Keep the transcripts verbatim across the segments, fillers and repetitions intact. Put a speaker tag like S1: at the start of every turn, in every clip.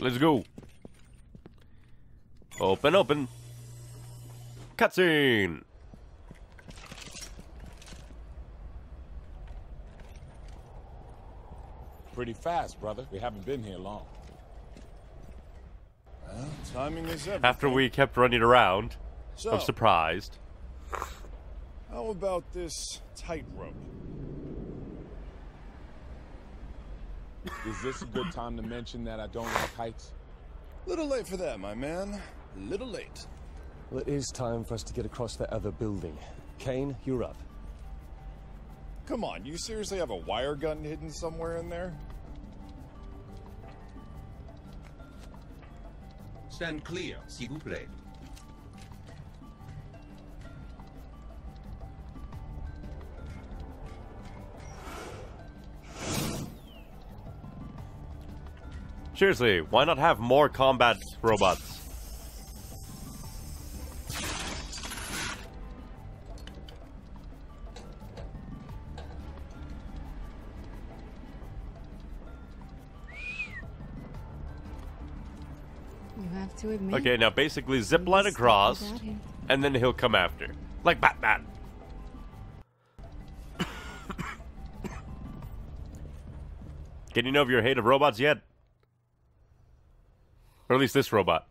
S1: Let's go. Open, open. Cutscene.
S2: Pretty fast, brother. We haven't been here long. Well, timing is everything.
S1: After we kept running around,
S2: so,
S1: I'm surprised.
S2: How about this tightrope? Is this a good time to mention that I don't like heights? Little late for that, my man. Little late.
S3: Well, it is time for us to get across that other building. Kane, you're up.
S2: Come on, you seriously have a wire gun hidden somewhere in there?
S4: Stand clear, s'il vous plaît.
S1: Seriously, why not have more combat robots?
S5: You have to admit.
S1: Okay, now basically zipline across, and then he'll come after. Like Batman. Can you know if you're afraid of robots yet? Or at least this robot.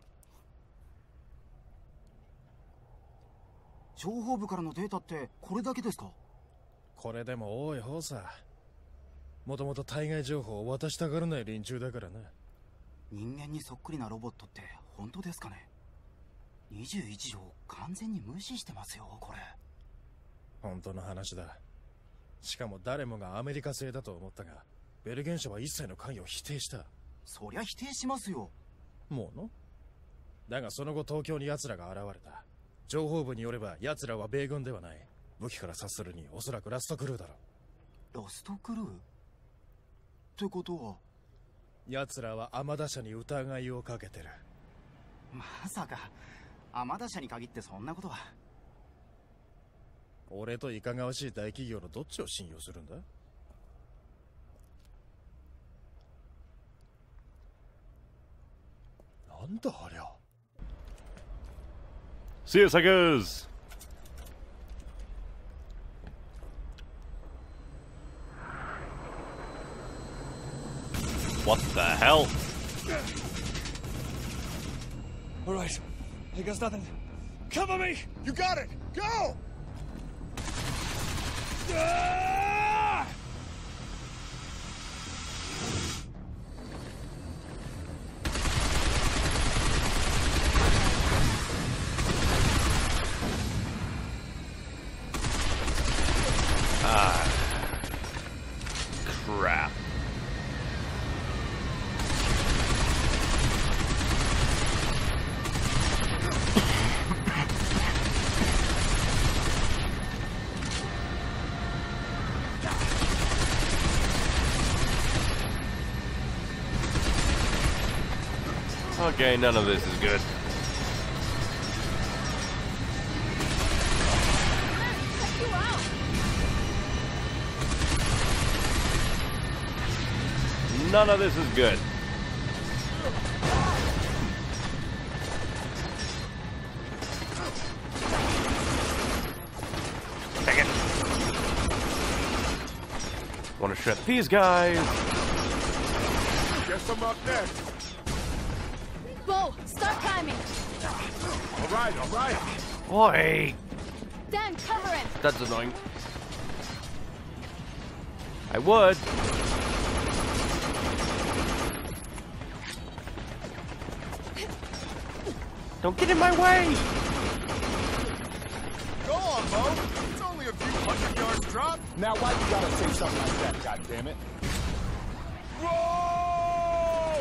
S6: 情報部からのデータってこれだけですか？
S7: これでも多い方さ。もともと対外情報を渡したがらない連中だからな。
S6: 人間にそっくりなロボットって本当ですかね？にじゅういち条完全に無視してますよ、これ。
S7: 本当の話だ。しかも誰もがアメリカ製だと思ったが、ベルゲン社は一切の関与を否定した。
S6: そりゃ否定しますよ。
S7: もうの？だがその後東京に奴らが現れた。情報部によれば奴らは米軍ではない。武器から察するにおそらくラストクルーだろう。
S6: ラストクルー？ってことは
S7: 奴らは天田社に疑いをかけてる。
S6: まさか天田社に限ってそんなことは。
S7: 俺といかがわしい大企業のどっちを信用するんだ？なんだありゃ。
S1: See you, suckers! What the hell?
S2: All right, I guess nothing. Cover me! You got it! Go! Ah!
S1: Ah. Crap. Okay, none of this is good. None of this is good. Take it. Want to shred these guys?
S2: Guess I'm up next.
S5: Bo, start climbing.
S2: All right, all right.
S1: Oi!
S5: Dan, cover him.
S1: That's annoying. I would. Don't get in my way!
S2: Go on, Bo. It's only a few hundred yards drop. Now why you gotta say something like that, goddammit? Whoa!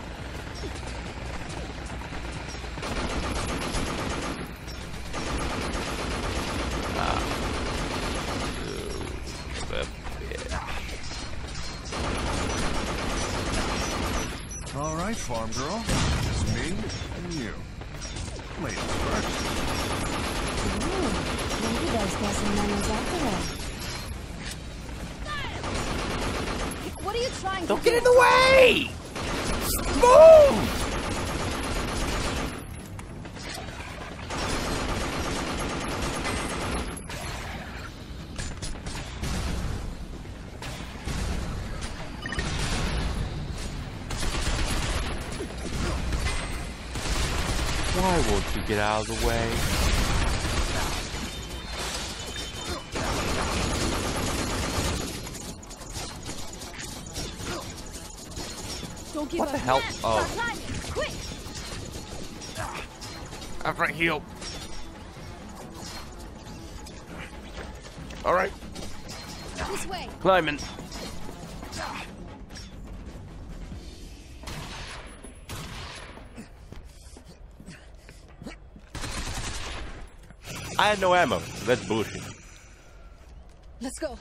S1: Ah. Oh,
S2: all right, farm girl. It's me and you. Ladies first.
S5: Ooh, maybe those got some manners after all. What are you trying
S1: Don't
S5: to
S1: get
S5: do?
S1: in the way! Move! Why won't you get out of the way?
S5: Don't give
S1: What
S5: up.
S1: the hell?
S5: Now,
S1: Oh.
S5: start climbing. Quick!
S1: After I heal. Alright,
S5: This way.
S1: climbing. I had no ammo. That's bullshit.
S5: Let's go.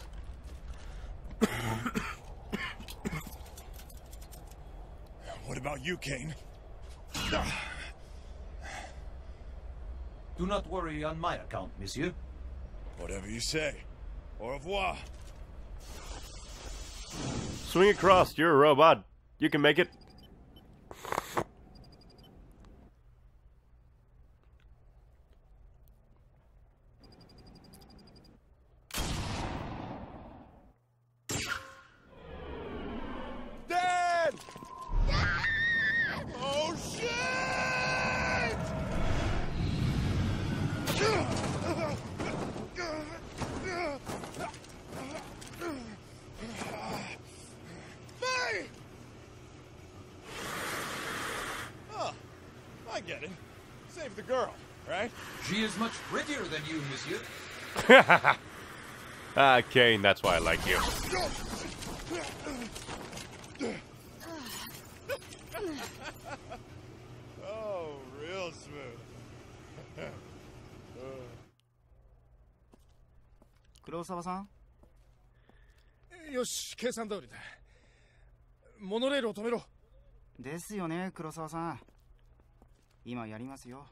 S2: What about you, Kane?
S4: Do not worry on my account, monsieur.
S2: Whatever you say. Au revoir.
S1: Swing across. You're a robot. You can make it.
S2: Dad! Oh, shit! Hey! Oh, I get it. Save the girl, right?
S4: She is much prettier than you, monsieur.
S1: Ah, Kane, that's why I like you.
S2: Oh, real smooth.
S6: 黒沢さん
S7: よし、計算通りだ。モノレールを止めろ。
S6: ですよね、黒沢さん。今やりますよ。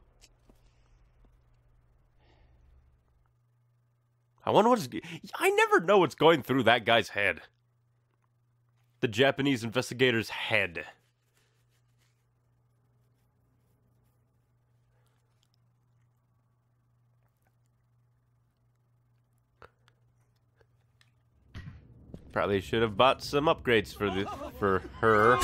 S1: I wonder what is. I never know what's going through that guy's head. The Japanese investigator's head. Probably should have bought some upgrades for the for her.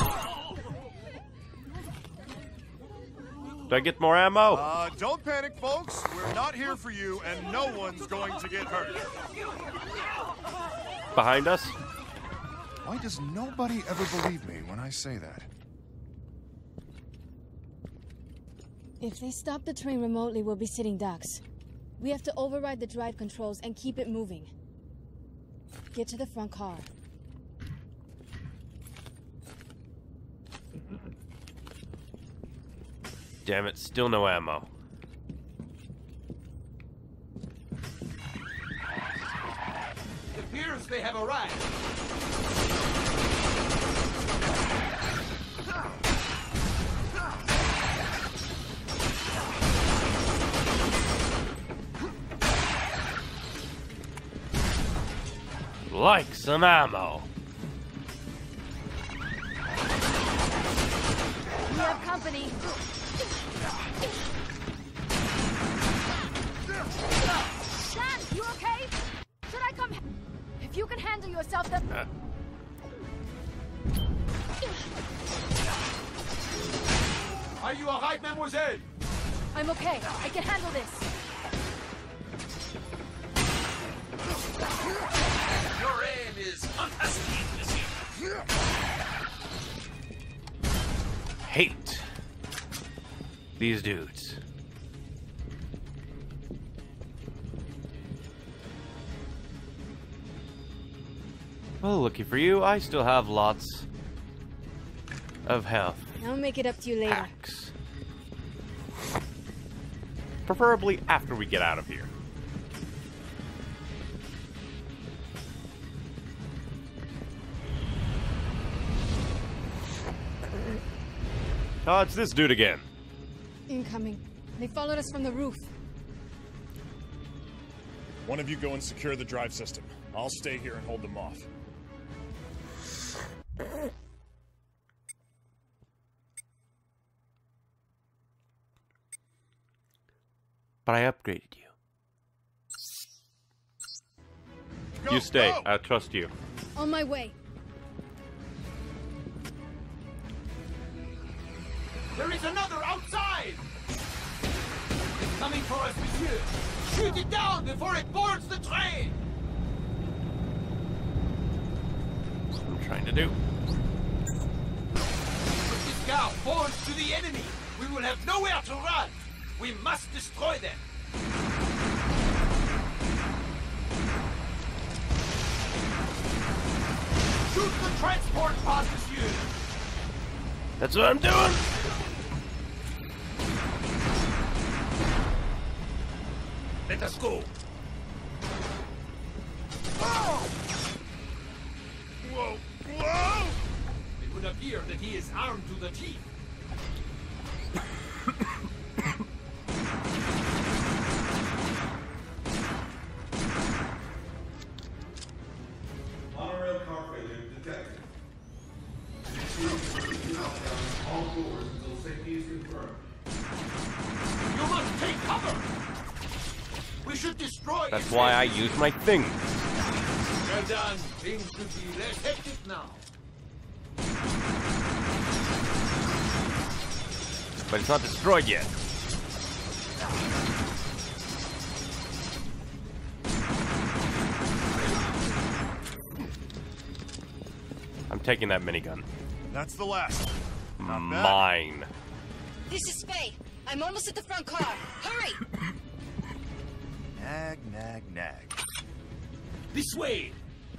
S1: Do I get more ammo?
S2: Uh, don't panic, folks. We're not here for you, and no one's going to get hurt.
S1: Behind us?
S8: Why does nobody ever believe me when I say that?
S5: If they stop the train remotely, we'll be sitting ducks. We have to override the drive controls and keep it moving. Get to the front car.
S1: Damn it, still no ammo.
S4: It appears they have arrived.
S1: Like some ammo.
S5: We have company. Dad, you okay? Should I come? If you can handle yourself, then.
S1: Uh.
S4: Are you alright, mademoiselle?
S5: I'm okay. I can handle this.
S4: Your aim is fantastic, monsieur.
S1: Hate these dudes. Well, looky for you, I still have lots of health
S5: I'll make it up to you later.
S1: packs. Preferably after we get out of here. Oh, it's this dude again.
S5: Incoming. They followed us from the roof.
S2: One of you go and secure the drive system. I'll stay here and hold them off.
S1: But I upgraded you.
S2: Go,
S1: You stay.
S2: go!
S1: I trust you.
S5: On my way.
S4: There is another outside! coming for us, monsieur! Shoot it down before it boards the train!
S1: What I'm trying to do.
S4: If this car boards to the enemy, we will have nowhere to run! We must destroy them! Shoot the transport pod, monsieur!
S1: That's what I'm doing!
S4: Let us go!
S2: Whoa! Whoa!
S4: It would appear that he is armed to the teeth.
S9: Monorail car failure detected. All doors until safety is confirmed.
S4: You must take cover! We should destroy
S1: That's
S4: its
S1: why I
S4: enemies.
S1: use my thing.
S4: Well done. Things should be less hectic now.
S1: But it's not destroyed yet. I'm taking that minigun.
S2: That's the last. Not bad.
S1: Mine.
S5: This is Faye. I'm almost at the front car. Hurry!
S2: Nag, nag, nag.
S4: This way!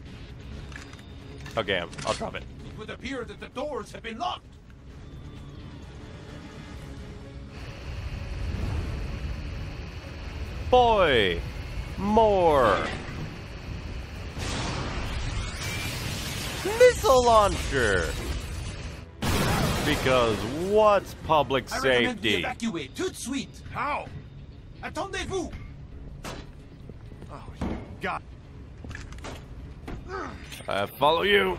S1: Okay, I'm, I'll drop it.
S4: It would appear that the doors have been locked.
S1: Boy! More! Missile launcher! Because what's public
S4: I recommend we
S1: safety?
S4: evacuate tout de suite.
S2: How?
S4: Attendez-vous!
S2: Oh, you got.
S1: I follow you.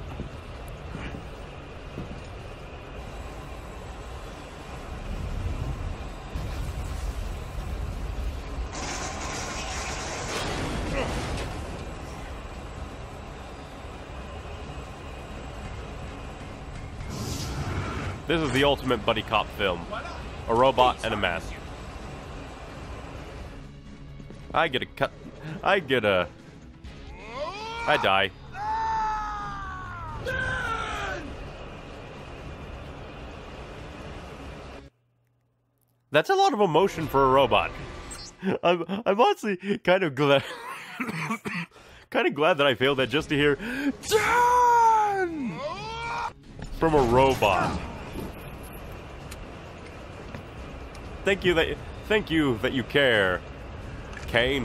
S1: This is the ultimate buddy cop film. A robot and a mask. I get a cut. I get a... I die. That's a lot of emotion for a robot. I'm, I'm honestly kind of glad... kind of glad that I failed that just to hear... Done! From a robot. Thank you that... Thank you that you care, Kane.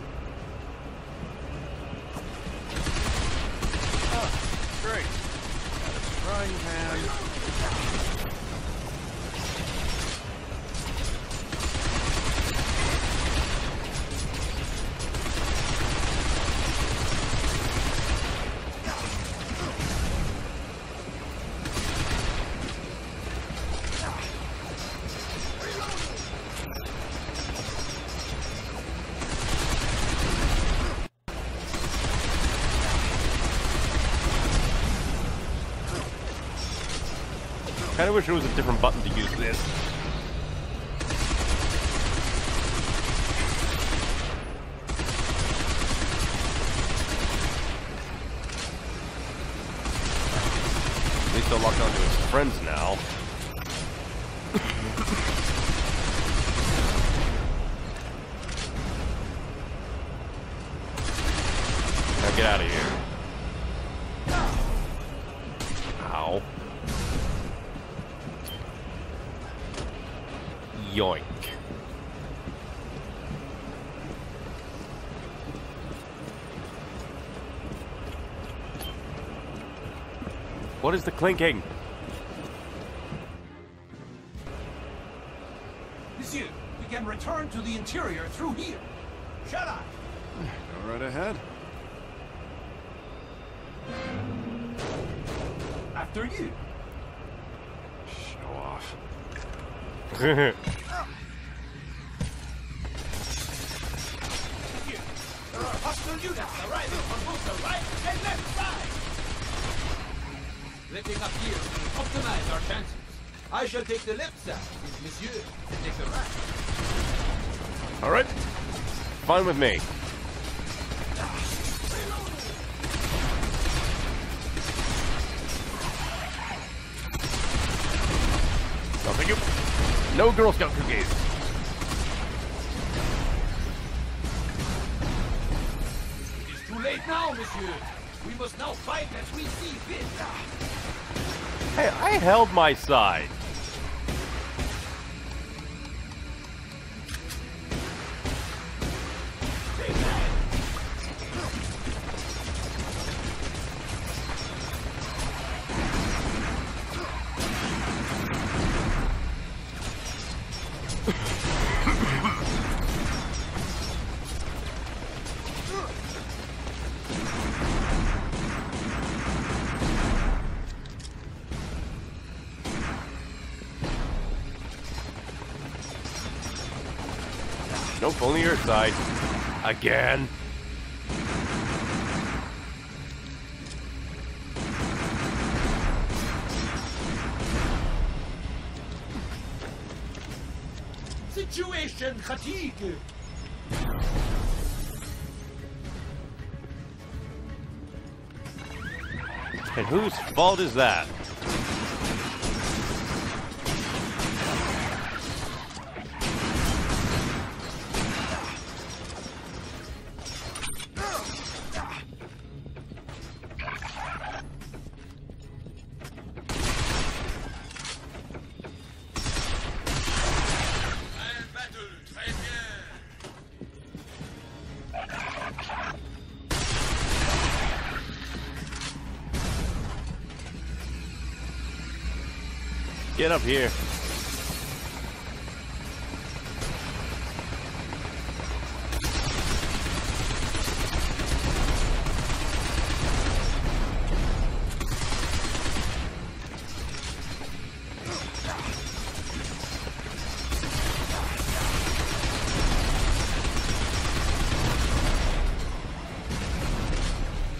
S2: Great. Got a frying pan.
S1: Kinda wish there was a different button to use this. At least they'll lock onto his friends now. Now get out of here. Ow. Yoink. What is the clinking?
S4: Monsieur, we can return to the interior through here. Shut up!
S2: Go right ahead.
S4: After you.
S2: Show off.
S4: Here. There are hostile units arriving from both the right and left side. Letting up here will optimize our chances. I shall take the left side, if Monsieur can take the right.
S1: Alright. Fine with me. Oh, thank you. No Girl Scout cookies.
S4: It's too late now, monsieur. We must now fight as we see fit.
S1: Hey, I held my side. Nope, only your side. Again.
S4: Situation fatigue.
S1: And whose fault is that? Get up here.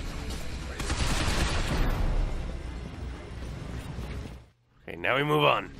S1: Okay, now we move on.